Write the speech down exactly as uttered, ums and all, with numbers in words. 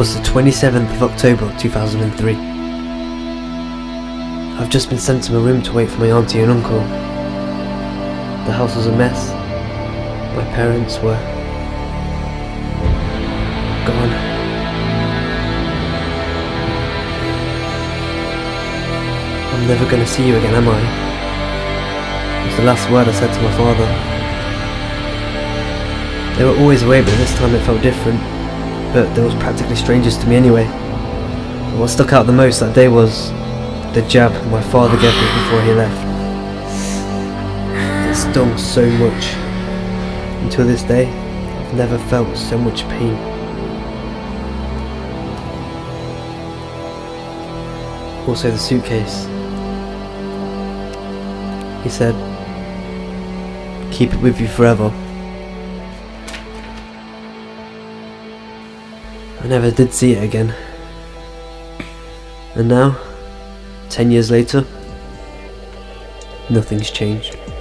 was the twenty-seventh of October two thousand three. I've just been sent to my room to wait for my auntie and uncle. The house was a mess. My parents were gone. I'm never gonna see you again, am I? It was the last word I said to my father. They were always away, but this time it felt different. But they was practically strangers to me anyway. But what stuck out the most that day was the jab my father gave me before he left. It stung so much. Until this day, I've never felt so much pain. Also the suitcase. He said, keep it with you forever. I never did see it again. And now, ten years later, nothing's changed.